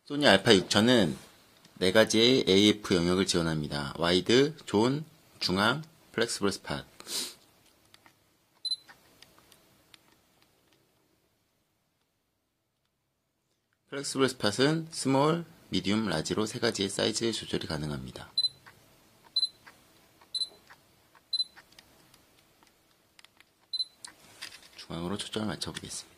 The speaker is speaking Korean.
소니 알파 6000은 4가지의 AF 영역을 지원합니다. 와이드, 존, 중앙, 플렉스블 스팟. 플렉스블 스팟은 스몰, 미디움, 라지로 3가지의 사이즈 조절이 가능합니다. 중앙으로 초점을 맞춰보겠습니다.